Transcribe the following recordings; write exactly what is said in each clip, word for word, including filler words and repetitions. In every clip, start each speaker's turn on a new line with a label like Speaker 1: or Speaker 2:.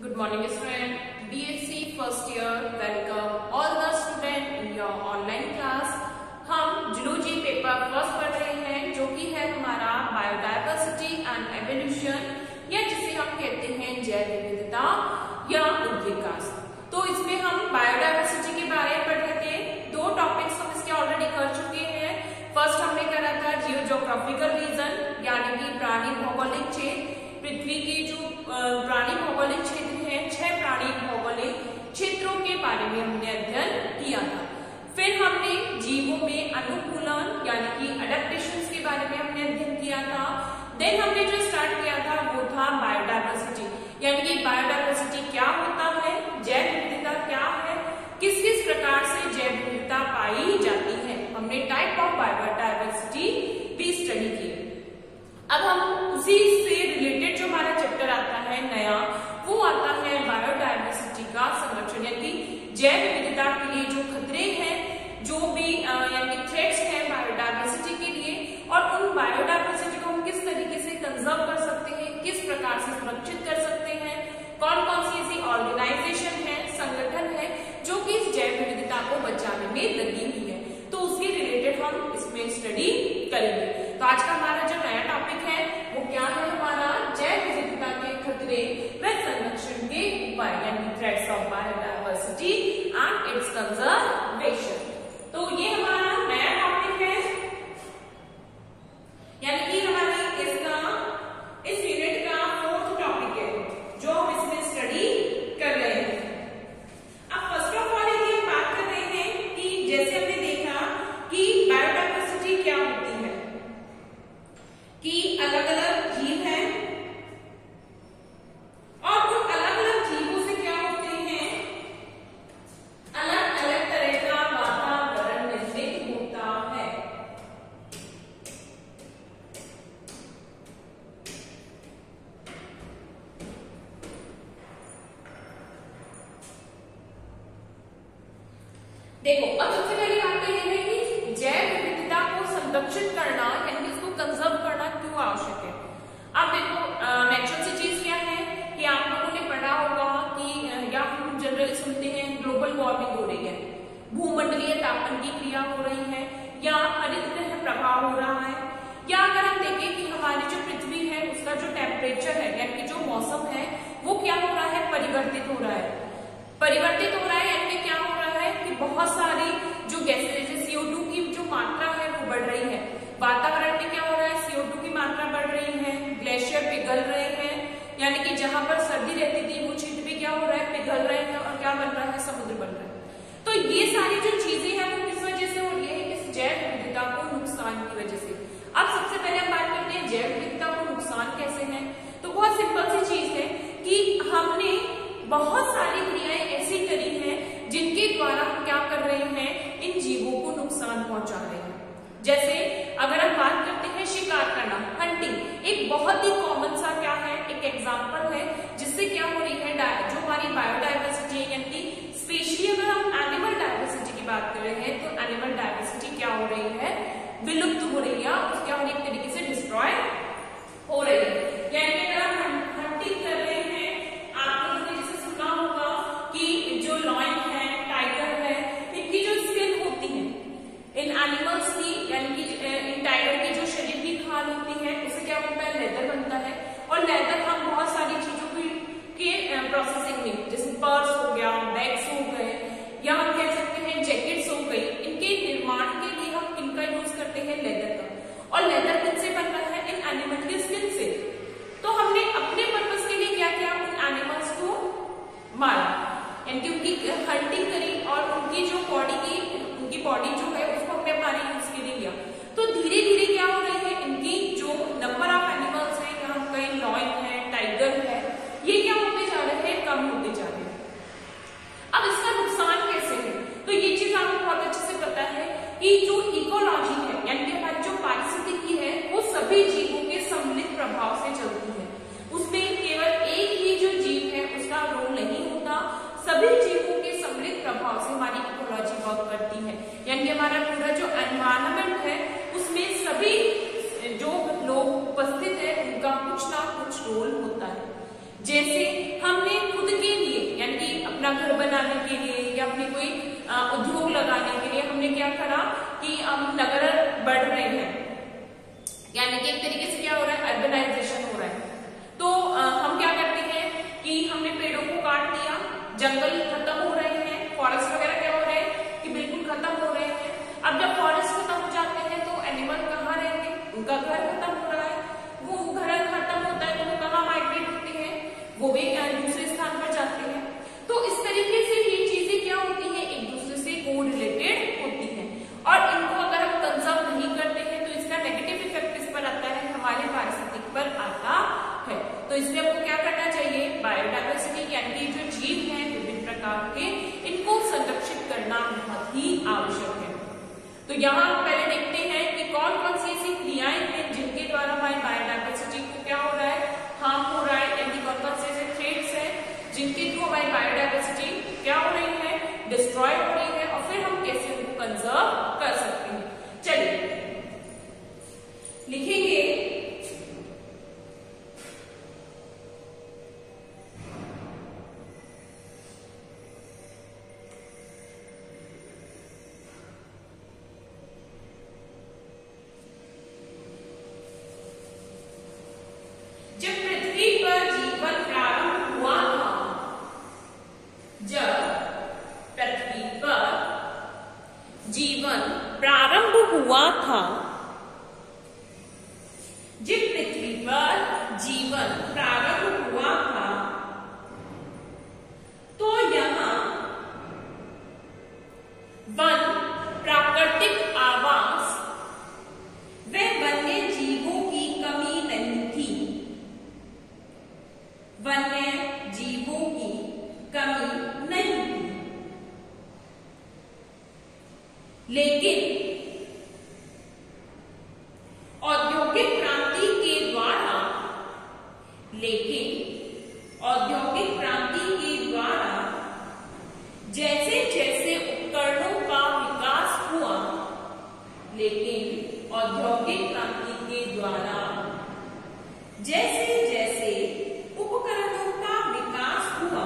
Speaker 1: Good morning student, B S c first year, welcome all the student in your online class। हम zoology paper first पढ़ रहे हैं जो कि है हमारा बायोडायवर्सिटी एंड एवोल्यूशन या जिसे हम कहते हैं जैव विविधता या उद्विकास। तो इसमें हम बायोडायवर्सिटी के बारे में पढ़ रहे थे। दो टॉपिक्स हम इसके ऑलरेडी कर चुके हैं। फर्स्ट हमने करा था जियोग्राफिकल रीजन यानी कि प्राणी भौगोलिक क्षेत्र। पृथ्वी के जो प्राणी भौगोलिक क्षेत्र है, छह प्राणी भौगोलिक क्षेत्रों के बारे में हमने अध्ययन किया था। फिर हमने जीवों में अनुकूलन यानी कि अडेप्टेशंस के बारे में हमने अध्ययन किया था। देन हमने जो स्टार्ट किया था वो था बायोडायवर्सिटी यानी कि बायोडायवर्सिटी क्या होता है, जैव विविधता क्या है, किस किस प्रकार से जैव विविधता पाई जाती है। हमने टाइप ऑफ बायोडायवर्सिटी भी स्टडी की। अब हम उसी से रिलेटेड जो हमारा चैप्टर आता है नया, वो आता है बायोडायवर्सिटी का संरक्षण यानी जैव विविधता के लिए जो खतरे हैं, जो भी यानी थ्रेट्स हैं बायोडायवर्सिटी के लिए, और उन बायोडायवर्सिटी को हम किस तरीके से कंजर्व कर सकते हैं, किस प्रकार से सुरक्षित कर सकते हैं, कौन कौन सी ऐसी ऑर्गेनाइजेशन है, संगठन है जो कि इस जैव विविधता को बचाने में लगी हुई है। तो उसके रिलेटेड हम इसमें स्टडी करेंगे। तो आज का हमारा जो नया टॉपिक है वो क्या है, हमारा जैव विविधता के खतरे व संरक्षण के उपाय यानी threats of biodiversity and its conservation. तो ये हमारा नया टॉपिक है यानी कि हमारी इसका इस यूनिट का फोर्थ टॉपिक है जो हम इसमें स्टडी कर रहे हैं। अब फर्स्ट ऑफ ऑल ये बात कर रहे हैं कि जैसे हमने देखा कि बायोडायवर्सिटी क्या होती है, कि अलग अलग जीव हैं और उन अलग अलग जीवों से क्या होते हैं, अलग अलग तरह का वातावरण निर्मित होता है। देखो अब सबसे पहले बात करें है कि जैव विविधता को संरक्षित करना यानी इसको कंजर्व करना क्यों आवश्यक है। अब देखो नेचुरल सी चीज क्या है कि आप लोगों ने पढ़ा होगा कि या हम जनरली सुनते हैं ग्लोबल वार्मिंग हो रही है, भूमंडलीय तापन की क्रिया हो रही है, या हरितगृह प्रभाव हो रहा है, या अगर हम देखें कि हमारी जो पृथ्वी है उसका जो टेम्परेचर है यानी कि जो मौसम है वो क्या हो रहा है, परिवर्तित हो रहा है। परिवर्तित हो रहा है यानी क्या हो रहा है कि बहुत सारी जो गैसेज जैसे सी ओ टू की जो मात्रा है वो बढ़ रही है। वातावरण में क्या हो रहा है, सी ओ टू की मात्रा बढ़ रही है, ग्लेशियर पिघल रहे हैं यानी कि जहां पर सर्दी रहती थी वो क्षेत्र भी क्या हो रहा है, पिघल रहे हैं और क्या बन रहा है, समुद्र बन रहा है। तो ये सारी जो चीजें हैं वो किस वजह से हो रही है, इस जैव विविधता को नुकसान की वजह से। अब सबसे पहले हम बात करते हैं जैव विविधता को नुकसान कैसे है। तो बहुत सिंपल सी चीज है कि हमने बहुत सारी क्रियाएं ऐसी करी हैं जिनके द्वारा हम क्या कर रहे हैं, इन जीवों को नुकसान पहुंचा रहे हैं। जैसे अगर हम बात करते हैं शिकार करना, हंटिंग एक बहुत ही कॉमन सा क्या है, एक एग्जांपल है जिससे क्या हो रही है, जो हमारी बायोडायवर्सिटी है यानी स्पेशली अगर हम एनिमल डायवर्सिटी की बात कर रहे हैं तो एनिमल डायवर्सिटी क्या हो रही है, विलुप्त हो रही है, क्या हो रही है, एक तरीके से डिस्ट्रॉय हो रही है। यानी अगर हम हंटिंग कर रहे हैं, आप लोगों ने जैसे सुना होगा कि जो लॉयन है, टाइगर है, इनकी जो स्किन होती है इन एनिमल्स की यानी कि इन टाइगर की जो शरीर की खाल होती है उससे क्या बनता है, लेदर बनता है। और लेदर हम बहुत सारी चीजों की के प्रोसेसिंग में जैसे पर्स हो गया, बैग्स हो गए, या हम कह सकते हैं जैकेट्स हो गई, इनके निर्माण के लिए हम इनका यूज करते हैं लेदर का। और लेदर किनसे बन रहा है, इन एनिमल के स्किन से। तो हमने अपने पर्पज के लिए क्या किया, उन एनिमल्स को मारा यानी उनकी हंटिंग करी और उनकी जो बॉडी की उनकी बॉडी जो है उसको हमने हमारे यूज के लिए लिया। तो धीरे धीरे क्या हो रही है, इनकी जो नंबर ऑफ एनिमल्स है, यहाँ कई लॉयन है, टाइगर है, ये क्या होते जा रहे हैं, कम होते जा रहे हैं। अब इसका नुकसान कैसे है, तो ये चीज आपको बहुत अच्छे से पता है कि जो इकोलॉजी है यानी कि हमारी जो पारिस्थितिकी है वो सभी जीवों के सम्मिलित प्रभाव से चलती है। उसमें केवल एक ही जो जीव है उसका रोल नहीं होता, सभी जीवों के सम्मिलित प्रभाव से हमारी इकोलॉजी वर्क करती है। यानी हमारा पूरा जो एनवायरनमेंट है उसमें सभी जो लोग उपस्थित है उनका कुछ ना कुछ रोल होता है। जैसे हमने खुद अपना घर बनाने के लिए या अपनी कोई उद्योग लगाने के लिए हमने क्या करा कि हम नगर बढ़ रहे हैं, यानी कि एक तरीके से क्या हो रहा है, अर्बनाइजेशन हो रहा है। तो आ, हम क्या करते हैं कि हमने पेड़ों को काट दिया, जंगल खत्म हो रहे हैं, फॉरेस्ट वगैरह क्या हो रहे हैं कि बिल्कुल खत्म हो रहे हैं। अब जब फॉरेस्ट खत्म हो जाते हैं तो एनिमल कहाँ रहेंगे, उनका घर खत्म हो रहा है, वो घर खत्म होता है तो वो कहाँ माइग्रेट होते हैं, वो भी दूसरे स्थान पर जाते हैं। तो इस तरीके से ये चीजें क्या होती है, एक दूसरे से को रिलेटेड होती है, और इनको अगर हम कंजर्व नहीं करते हैं तो इसका नेगेटिव इफेक्ट इस पर आता है, हमारे पारिस्थितिक पर आता है। तो इसलिए आपको क्या करना चाहिए, बायोडायवर्सिटी यानी कि जो जीव हैं विभिन्न प्रकार के, इनको संरक्षित करना बहुत ही आवश्यक है। तो यहाँ हम पहले देखते हैं कि कौन कौन सी ऐसी क्रियाएं हैं जिनके द्वारा हमारी बायोडायवर्सिटी को क्या हो रहा है, हार्म हो रहा है, यानी कौन कौन से ऐसे थ्रेट्स हैं जिनके थ्रू हमारी बायोडायवर्सिटी क्या हो रही है, डिस्ट्रॉय हो रही है, और फिर हम कैसे उनको कंजर्व कर सकते हैं। चलिए लिखेंगे जब पृथ्वी पर जीवन प्रारंभ हुआ था, जब पृथ्वी पर जीवन प्रारंभ हुआ था, जब पृथ्वी पर जीवन प्रारंभ हुआ था, तो यहाँ वन प्राकृतिक आवास व वन्य जीवों की कमी नहीं थी, वन्य जीवों की कमी नहीं थी, लेकिन औद्योगिक क्रांति के द्वारा लेकिन औद्योगिक क्रांति के द्वारा जैसे जैसे उपकरणों का विकास हुआ, लेकिन औद्योगिक क्रांति के द्वारा जैसे जैसे उपकरणों का विकास हुआ,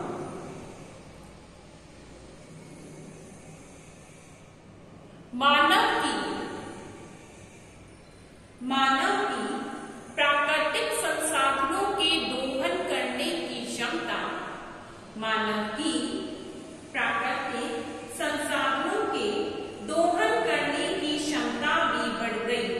Speaker 1: मानव की मानव की प्राकृतिक संसाधनों के दोहन करने की क्षमता मानव की प्राकृतिक संसाधनों के दोहन करने की क्षमता भी बढ़ गई।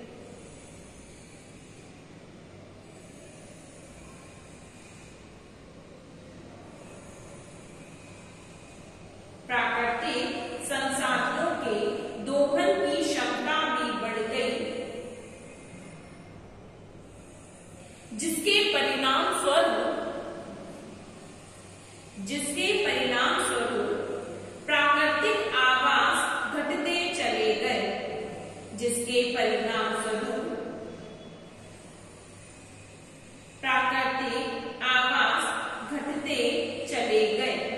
Speaker 1: प्राकृतिक संसाधनों के दोहन की क्षमता भी बढ़ गई, जिसके परिणाम स्वरूप जिसके परिणाम स्वरूप प्राकृतिक आवास घटते चले गए, जिसके परिणाम स्वरूप प्राकृतिक आवास घटते चले गए।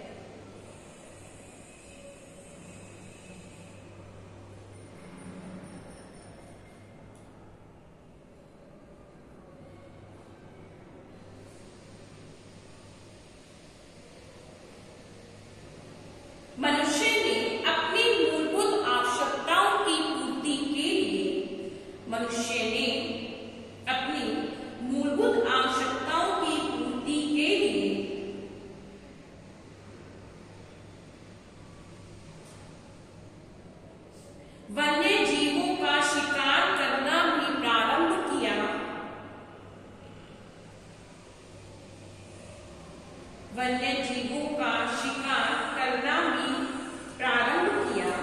Speaker 1: मनुष्य ने अपनी मूलभूत आवश्यकताओं की पूर्ति के लिए मनुष्य ने अपनी मूलभूत आवश्यकताओं की पूर्ति के लिए वन्य जीवों का शिकार करना भी प्रारंभ किया। वन्य जीवों का शिकार करना भी प्रारंभ किया,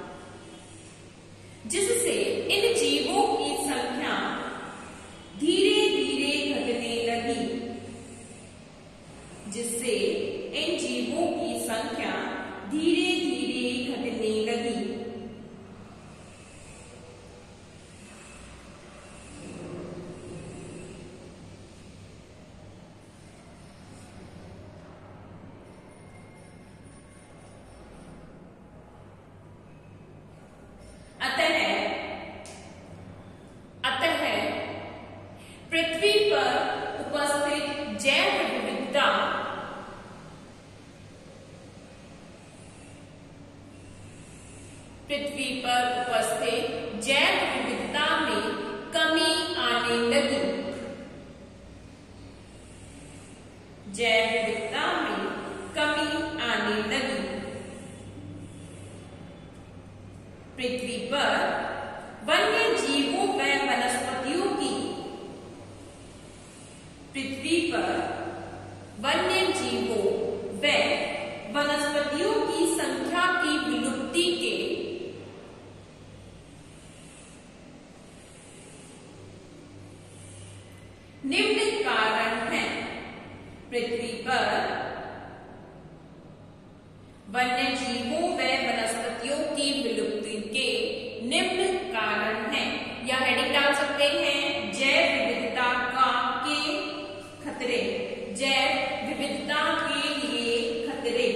Speaker 1: जिससे इन जीवों की संख्या धीरे धीरे घटने लगी, जिससे इन जीवों की संख्या धीरे धीरे घटने लगी। पृथ्वी पर उपस्थित जैव विविधता जैव विविधता में कमी आने लगी। पृथ्वी पर वन्य जीवों व वनस्पतियों की पृथ्वी पर वन्य जीवों व वनस्पतियों की संख्या की विलुप्ति के निम्न कारण हैं। पृथ्वी पर वन्य जीवों व वनस्पतियों की विलुप्ति के निम्न कारण हैं, या हेडिंग डाल सकते हैं जैव विविधता का के खतरे, जैव विविधता के लिए खतरे।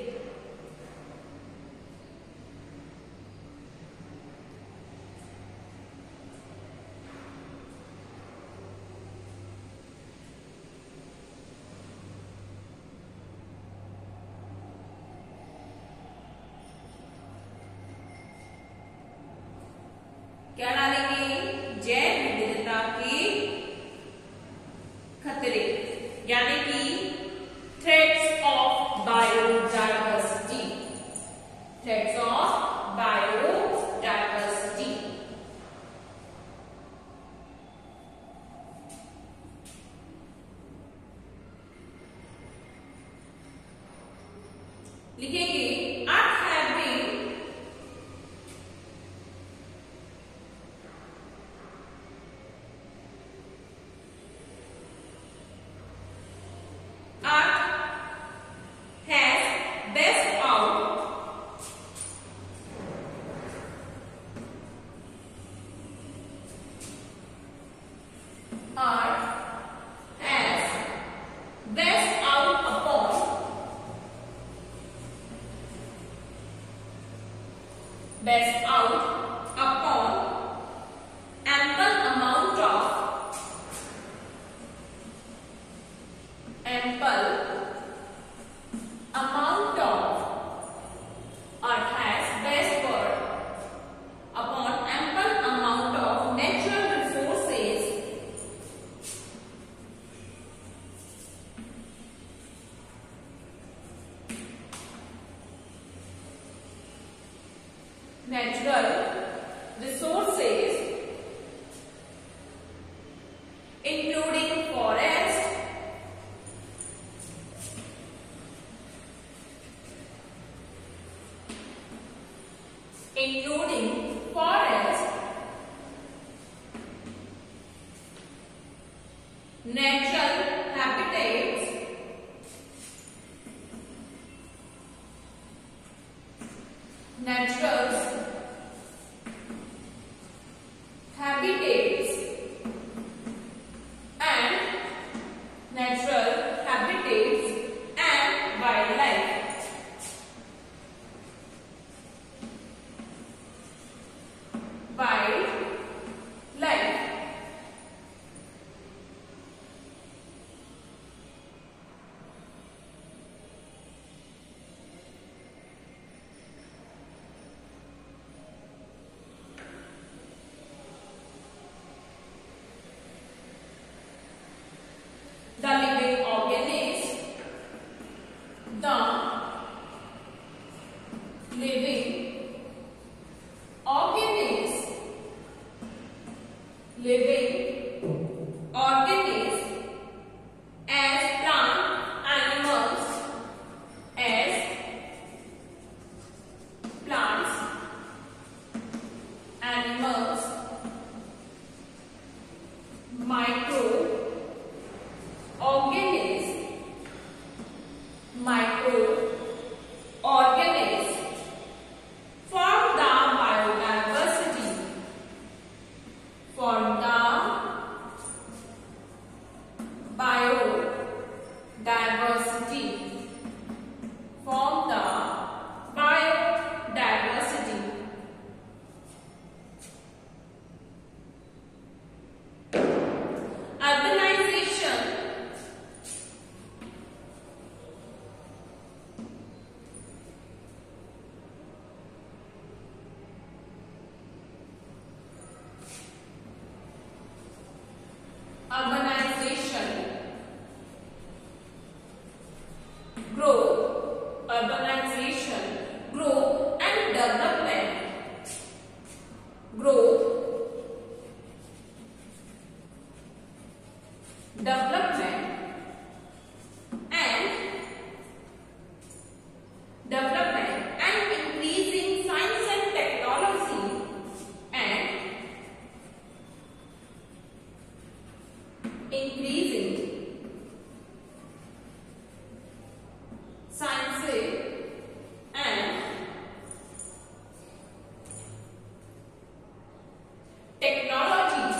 Speaker 1: क्या डालेंगे? जैव विविधता के खतरे, यानी कि threats of biodiversity, threats of biodiversity. लिखेंगे earth have been best out upon ample amount of ample amount of earth has best word upon ample amount of natural resources natural resources including forest, including forest, natural habitats, natural habitats and natural habitats and wildlife. Wildlife. development and development and increasing science and technology and increasing science and technologies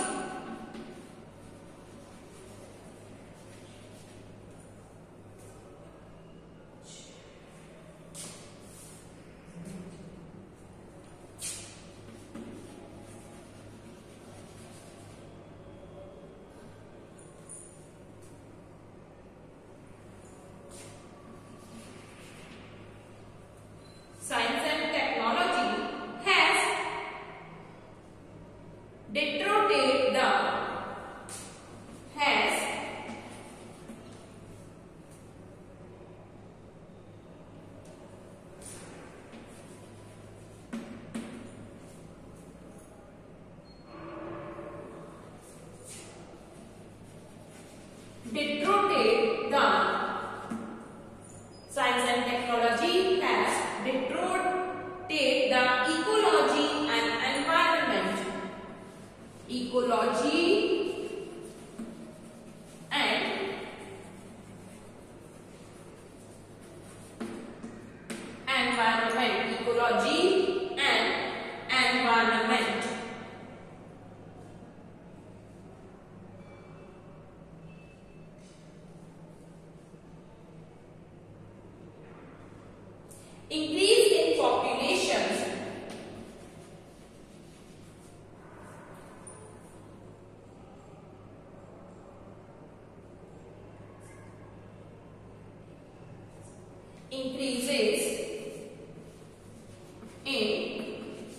Speaker 1: science and technology has deteriorated the has deteriorated the science and technology has deteriorated the ecology and environment. Ecology and environment. Ecology and environment. Increase in populations increases in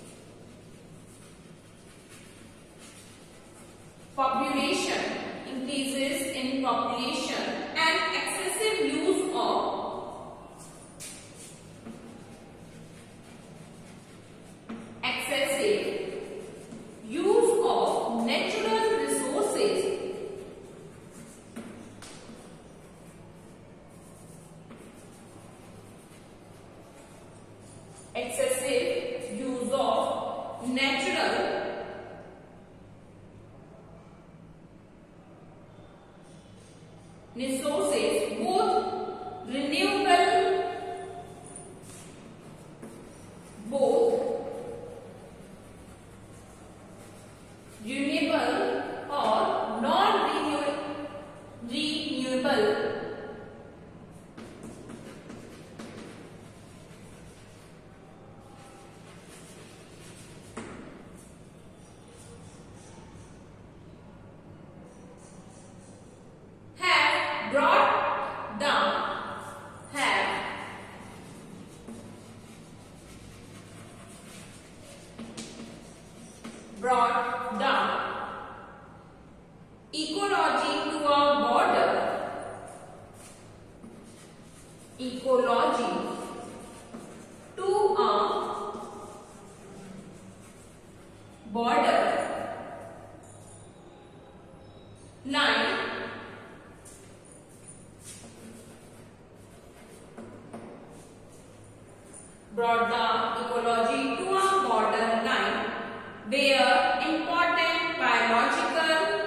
Speaker 1: population increases in population and excessive use of excessive use of natural resources excessive use of natural resources, both renewable both renewable or non-renewable renewable have brought down have brought down ecology to a border ecology to a border line brought the ecology to a border line where important biological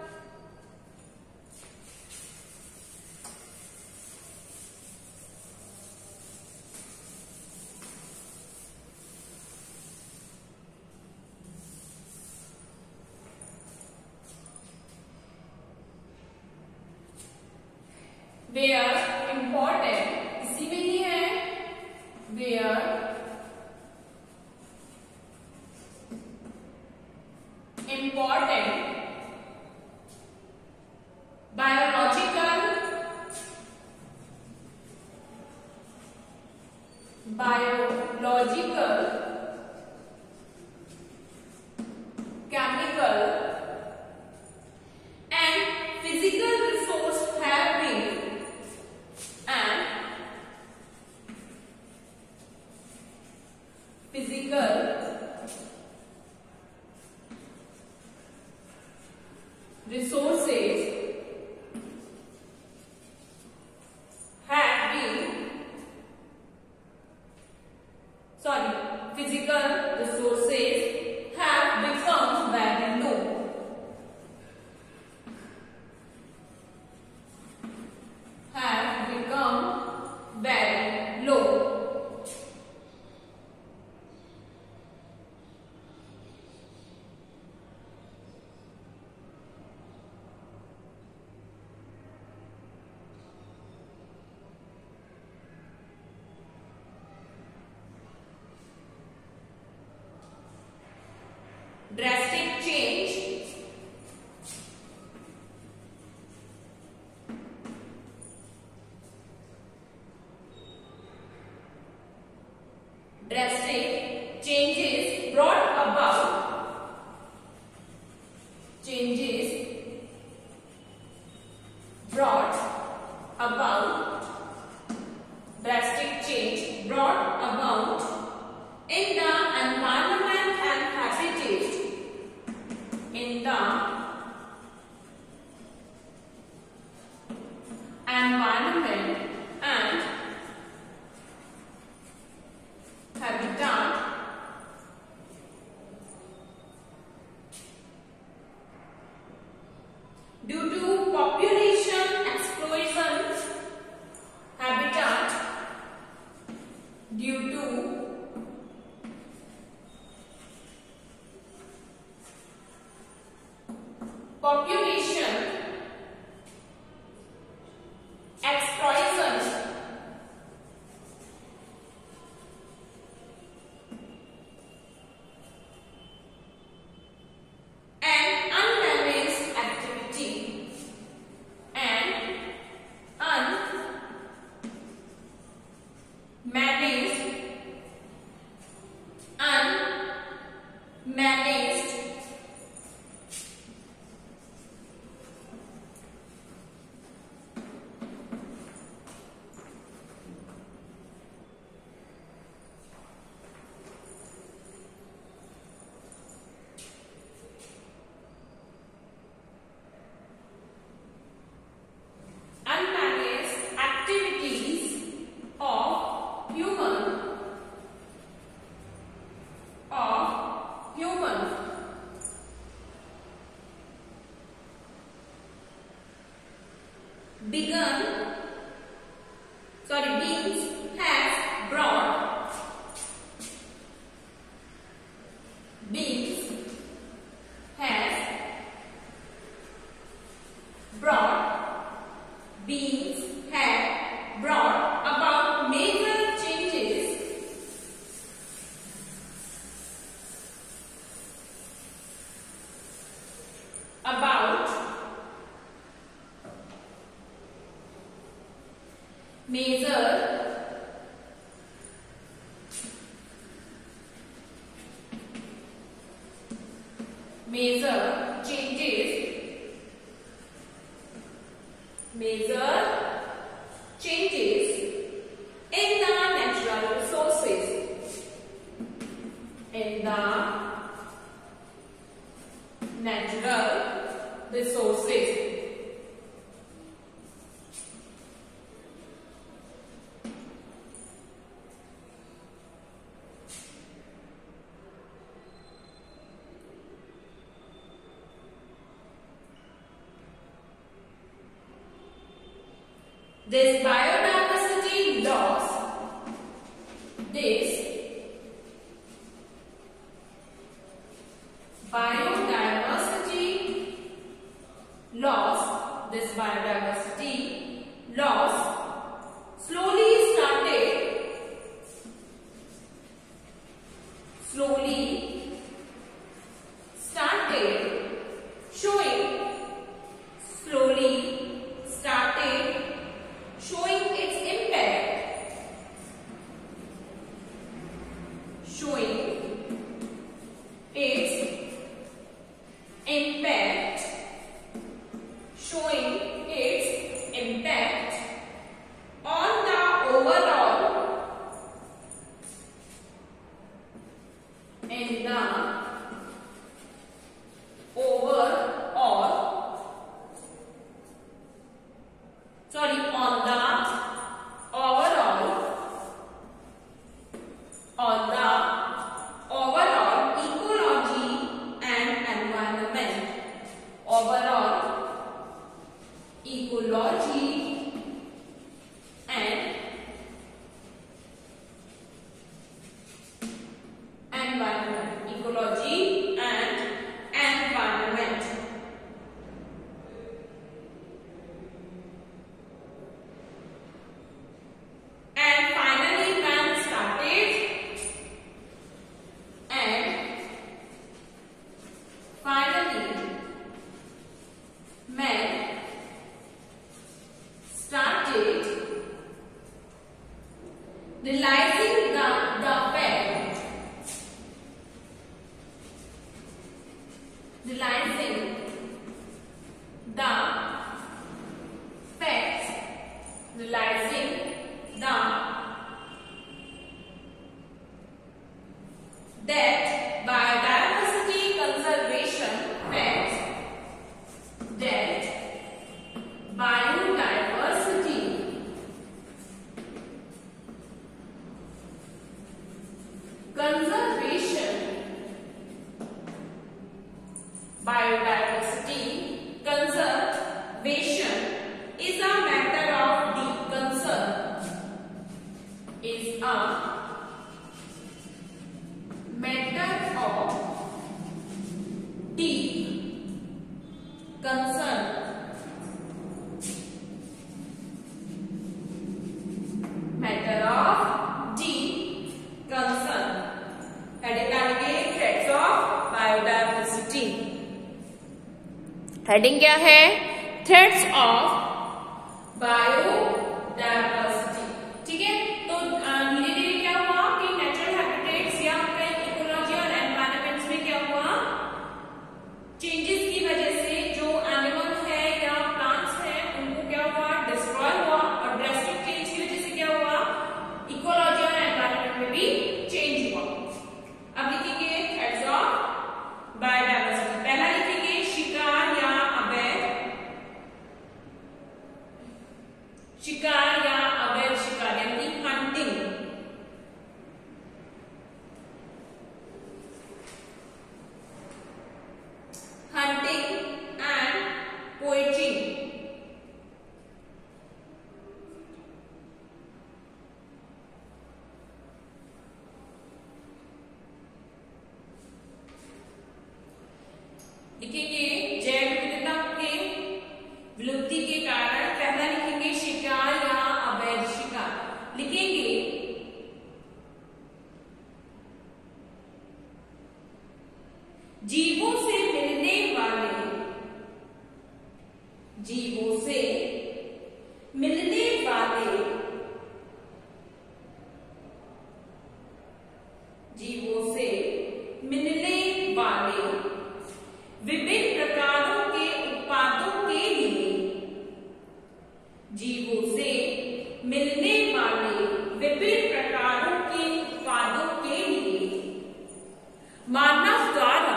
Speaker 1: where important इसी में ही है where important biological biological chemical and physical resource have been and physical resources drastic changes brought about changes brought about drastic change brought about in the environment and habitat in the environment and habitat due to population explosion, habitat due to population explosion and unmanaged activity and unmanaged unmanaged unmanaged activities of human of human begun sorry beings has brought beings has brought beings have brought about major changes about major major changes major changes in the natural resources in the natural resources this biodiversity loss this biodiversity loss this biodiversity loss slowly started slowly started showing slowly started showing its impact showing its impact showing its impact on the overall in the overall sorry on the overall on the overall ecology and environment overall ecology and environment ecology and environment and finally man started and finally man started realizing the, the fact heading क्या है? Threats of biodiversity. ठीक है, तो धीरे धीरे क्या हुआ कि नेचुरल हैबिटेट्स या इकोलॉजी और एनवायरनमेंट्स में क्या हुआ, चेंजेस की वजह से जो एनिमल्स है या प्लांट्स है उनको क्या हुआ, डिस्ट्रॉय हुआ, और ड्रेस्टिक चेंज की वजह से क्या हुआ, इकोलॉजी और एनवायरनमेंट में भी चेंज हुआ। अब लिखेंगे थ्रेट्स ऑफ बायोडायवर्सिटी। पहला लिखेंगे शिकार या अवैध शिकार या अवैध शिकार यानी हंटिंग। Hunting and poaching. लिखेंगे जैव विविधता के विलुप्ति के कारण। पहला लिखेंगे शिकार या अवैध शिकार। लिखेंगे जीवों से मिलने वाले जीवों से मिलने वाले जीवों से मिलने वाले विभिन्न प्रकारों के उत्पादों के लिए जीवों से मिलने वाले विभिन्न प्रकारों के उत्पादों के लिए मानव द्वारा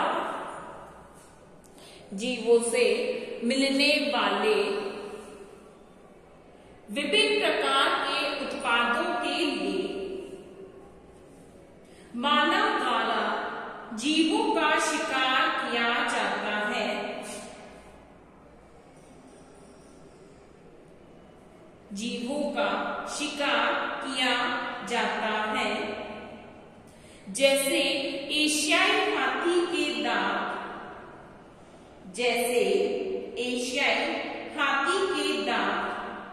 Speaker 1: जीवों से मिलने वाले विभिन्न प्रकार के उत्पादों के लिए मानव द्वारा जीवों का शिकार किया जाता है। जीवों का शिकार किया जाता है, जैसे एशियाई हाथी के दांत जैसे एशियाई हाथी के दांत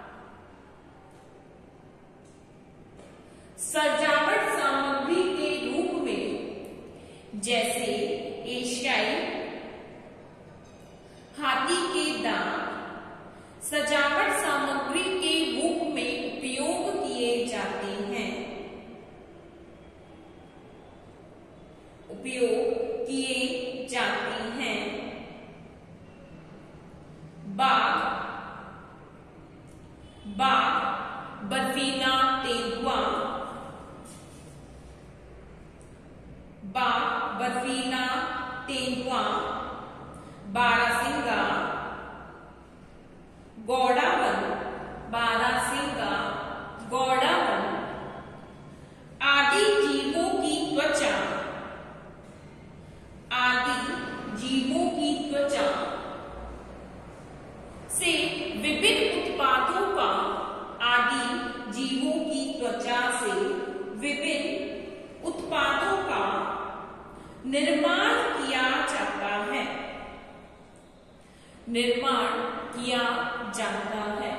Speaker 1: सजावट सामग्री के रूप में जैसे एशियाई हाथी के दांत सजावट सामग्री के रूप में उपयोग किए जाते हैं उपयोग किए जाते हैं। बाघ बाघ बर्फीला तेंदुआ बाघ बर्फीला तेंदुआ बारहसिंगा गौड़ावन बारहसिंगा गौड़ावन आदि जीवों की त्वचा आदि जीवों की त्वचा से विभिन्न उत्पादों का आदि जीवों की त्वचा से विभिन्न उत्पादों का निर्माण किया जाता है निर्माण किया जाता है।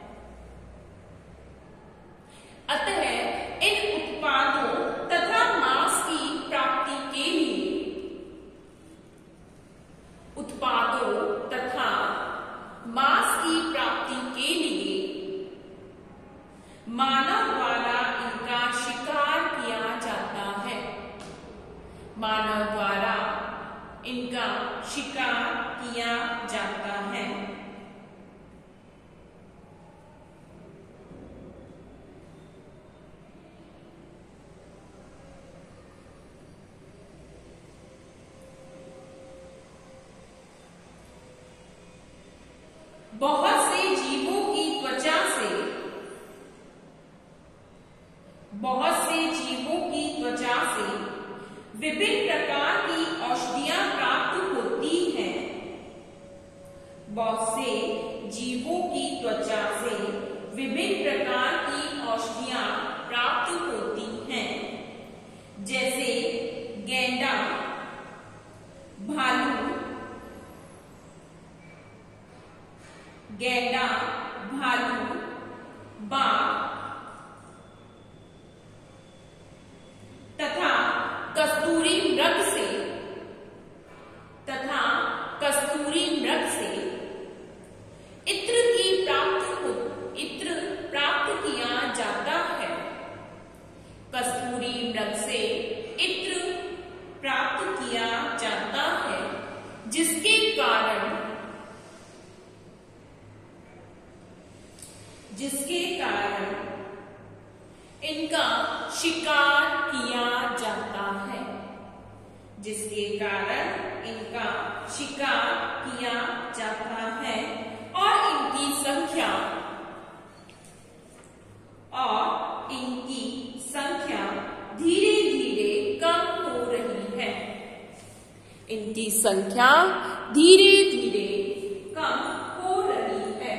Speaker 1: अतः इन उत्पादों तथा मांस की प्राप्ति के लिए उत्पादों तथा मांस की प्राप्ति के लिए मानव द्वारा इनका शिकार किया जाता है मानव द्वारा इनका शिकार किया जाता है। बहुत से जीवों की त्वचा से बहुत से जीवों की त्वचा से विभिन्न प्रकार की औषधियां प्राप्त होती हैं। बहुत से जीवों की त्वचा से विभिन्न प्रकार की औषधियां प्राप्त होती हैं, जैसे गेंडा, भालू, गेंडा, भालू, बाघ तथा कस्तूरी मृग से तथा कस्तूरी मृग से जिसके कारण इनका शिकार किया जाता है, जिसके कारण इनका शिकार किया जाता है और इनकी संख्या और इनकी संख्या धीरे धीरे कम हो रही है। इनकी संख्या धीरे धीरे कम हो रही है।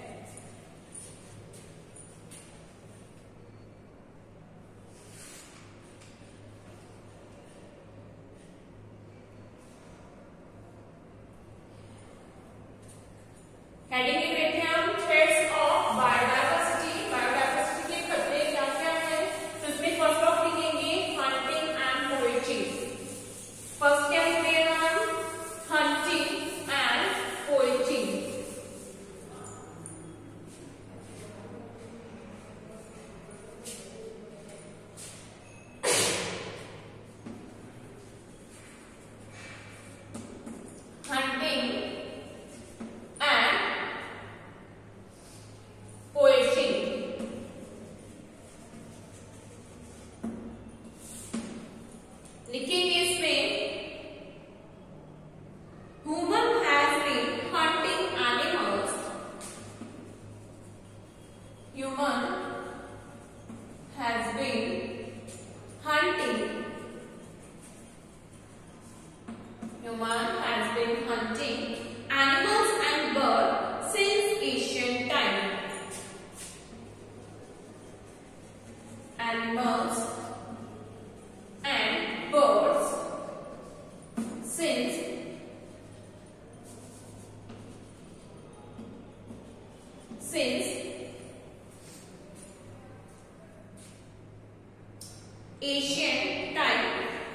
Speaker 1: हेडिंग लिख रहे थे हम थ्रेड्स ऑफ बायोडायवर्सिटी। बायोडायवर्सिटी के खतरे क्या क्या है, तो इसमें फर्स्ट ऑफ लिखेंगे हंटिंग एंड पोएचिंग। फर्स्ट क्या लिख रहे हैं हम, हंटिंग एंड पोएचिंग। हंटिंग लिखेंगे इसमें human has been hunting animals, human has been hunting, human has been hunting animals and bird since Asian time, animals and birds since since ancient time.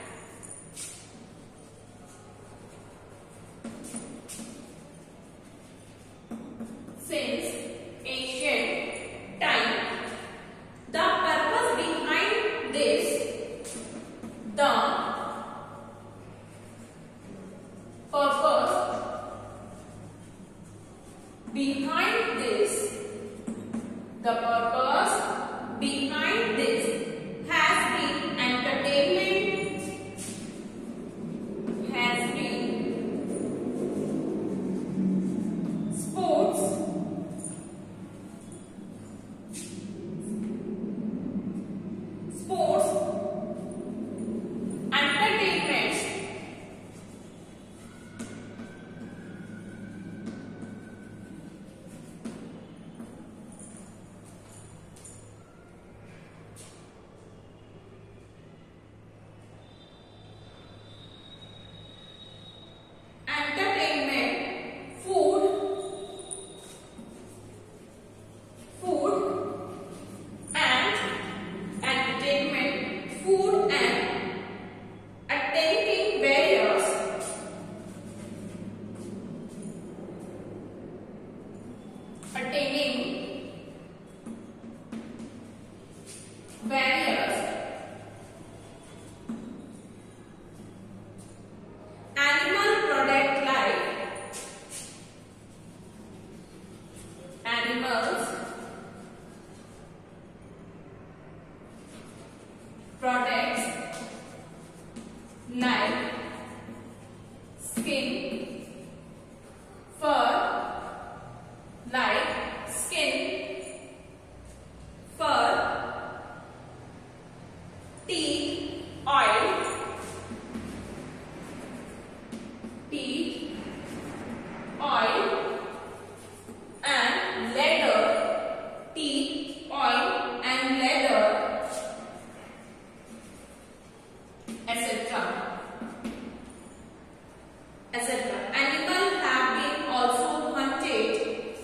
Speaker 1: Since ancient time. The purpose behind this The purpose behind this, the purpose behind this has been entertainment, has been sports, sports entertainment, entertainment, food, food and entertainment, food and attending various attending various animal product like animals products like skin, fur, like skin, fur, teeth, oil, teeth, oil, and leather, teeth, oil, and leather, et cetera et cetera. Animals have been also hunted.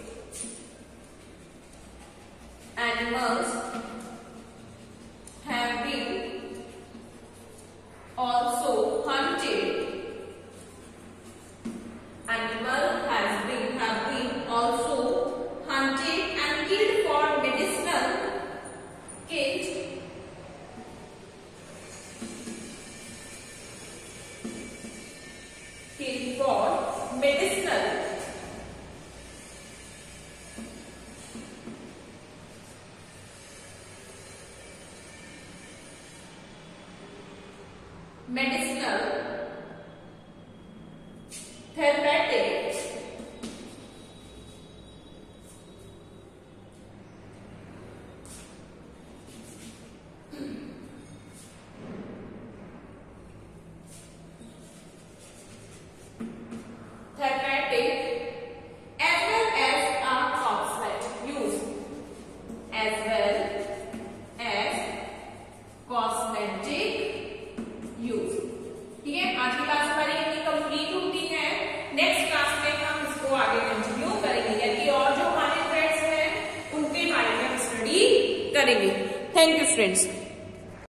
Speaker 1: Animals have been also hunted. Animal has been have been also hunted and killed for medicinal killed killed for medicinal medicinal, therapeutic, therapeutic as well as a cosmetic use, as well as cosmetic use. ठीक है, आज की class हमारी इतनी complete होती है। Next class में हम इसको आगे कंटिन्यू करेंगे, यानी और जो हमारे थ्रेड्स हैं उनके बारे में हम स्टडी करेंगे। Thank you friends.